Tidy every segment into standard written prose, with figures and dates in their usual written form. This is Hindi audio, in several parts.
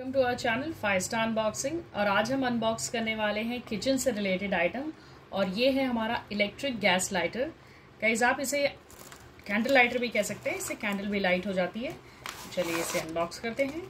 Welcome to our channel 5 star unboxing. और आज हम अनबॉक्स करने वाले हैं किचन से रिलेटेड आइटम, और ये है हमारा इलेक्ट्रिक गैस लाइटर। गाइस आप इसे कैंडल लाइटर भी कह सकते हैं, इससे कैंडल भी लाइट हो जाती है। चलिए इसे अनबॉक्स करते हैं।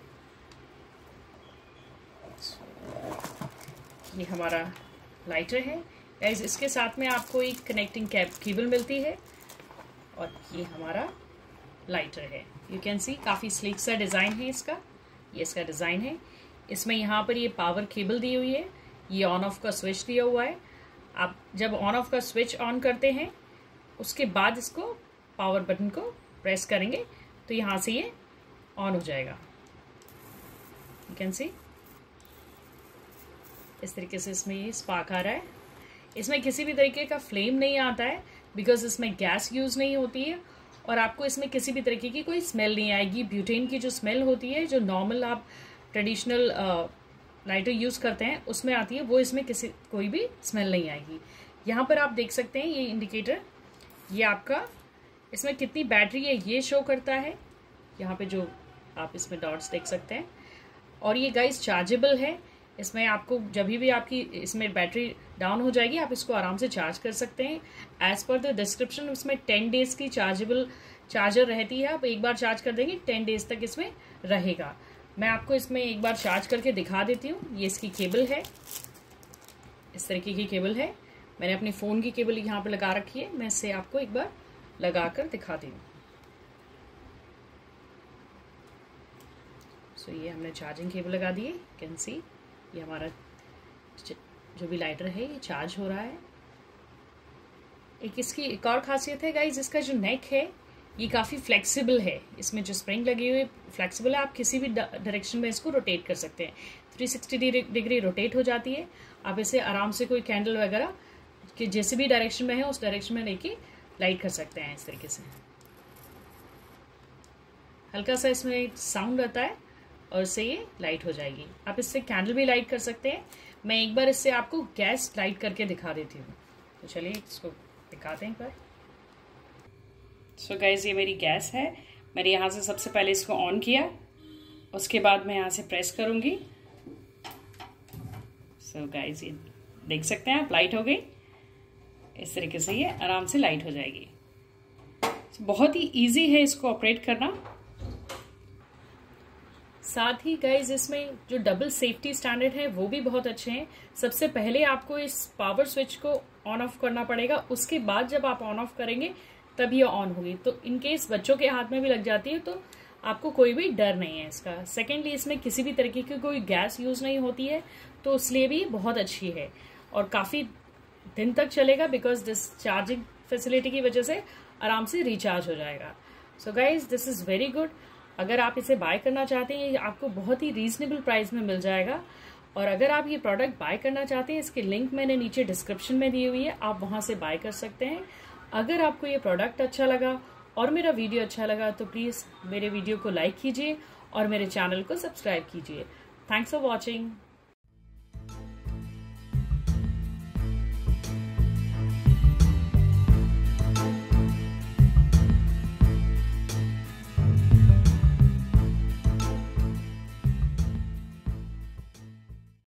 ये हमारा लाइटर है गाइस। इसके साथ में आपको एक कनेक्टिंग केबल मिलती है, और ये हमारा लाइटर है। यू कैन सी काफ़ी स्लीक सा डिज़ाइन है इसका। ये इसका डिज़ाइन है। इसमें यहाँ पर ये पावर केबल दी हुई है, ये ऑन ऑफ का स्विच दिया हुआ है। आप जब ऑन ऑफ का स्विच ऑन करते हैं उसके बाद इसको पावर बटन को प्रेस करेंगे तो यहाँ से ये ऑन हो जाएगा। यू कैन सी इस तरीके से इसमें ये स्पार्क आ रहा है। इसमें किसी भी तरीके का फ्लेम नहीं आता है बिकॉज इसमें गैस यूज़ नहीं होती है, और आपको इसमें किसी भी तरीके की कोई स्मेल नहीं आएगी। ब्यूटेन की जो स्मेल होती है, जो नॉर्मल आप ट्रेडिशनल लाइटर यूज़ करते हैं उसमें आती है, वो इसमें कोई भी स्मेल नहीं आएगी। यहाँ पर आप देख सकते हैं ये इंडिकेटर, ये आपका इसमें कितनी बैटरी है ये शो करता है। यहाँ पे जो आप इसमें डॉट्स देख सकते हैं। और ये गाइस चार्जेबल है। इसमें आपको जब भी आपकी इसमें बैटरी डाउन हो जाएगी आप इसको आराम से चार्ज कर सकते हैं। एज पर द डिस्क्रिप्शन इसमें 10 डेज की चार्जेबल चार्जर रहती है। आप एक बार चार्ज कर देंगे 10 डेज तक इसमें रहेगा। मैं आपको इसमें एक बार चार्ज करके दिखा देती हूँ। ये इसकी केबल है, इस तरीके की केबल है। मैंने अपनी फ़ोन की केबल यहाँ पर लगा रखी है, मैं इसे आपको एक बार लगा कर दिखाती हूँ। सो ये हमने चार्जिंग केबल लगा दी है। कैन सी ये हमारा जो भी लाइटर है ये चार्ज हो रहा है। इसकी एक और खासियत है गाइज, इसका जो नेक है ये काफ़ी फ्लेक्सिबल है। इसमें जो स्प्रिंग लगी हुई है फ्लेक्सिबल है। आप किसी भी डायरेक्शन में इसको रोटेट कर सकते हैं। 360 डिग्री रोटेट हो जाती है। आप इसे आराम से कोई कैंडल वगैरह कि जैसे भी डायरेक्शन में है उस डायरेक्शन में लेके लाइट कर सकते हैं। इस तरीके से हल्का सा इसमें साउंड आता है और इससे ये लाइट हो जाएगी। आप इससे कैंडल भी लाइट कर सकते हैं। मैं एक बार इससे आपको गैस लाइट करके दिखा देती हूँ। तो चलिए इसको दिखाते हैं एक बार। सो गाइस ये मेरी गैस है। मैंने यहाँ से सबसे पहले इसको ऑन किया, उसके बाद मैं यहाँ से प्रेस करूँगी। सो गाइस ये देख सकते हैं आप, लाइट हो गई। इस तरीके से ये आराम से लाइट हो जाएगी। बहुत ही ईजी है इसको ऑपरेट करना। साथ ही गाइज इसमें जो डबल सेफ्टी स्टैंडर्ड है वो भी बहुत अच्छे हैं। सबसे पहले आपको इस पावर स्विच को ऑन ऑफ करना पड़ेगा, उसके बाद जब आप ऑन ऑफ करेंगे तब ये ऑन होगी। तो इनकेस बच्चों के हाथ में भी लग जाती है तो आपको कोई भी डर नहीं है इसका। सेकेंडली इसमें किसी भी तरीके की कोई गैस यूज नहीं होती है, तो इसलिए भी बहुत अच्छी है और काफी दिन तक चलेगा बिकॉज दिस चार्जिंग फैसिलिटी की वजह से आराम से रिचार्ज हो जाएगा। So guys this is very good. अगर आप इसे बाय करना चाहते हैं ये आपको बहुत ही रीजनेबल प्राइस में मिल जाएगा। और अगर आप ये प्रोडक्ट बाय करना चाहते हैं इसकी लिंक मैंने नीचे डिस्क्रिप्शन में दी हुई है, आप वहां से बाय कर सकते हैं। अगर आपको ये प्रोडक्ट अच्छा लगा और मेरा वीडियो अच्छा लगा तो प्लीज़ मेरे वीडियो को लाइक कीजिए और मेरे चैनल को सब्सक्राइब कीजिए। Thanks for watching.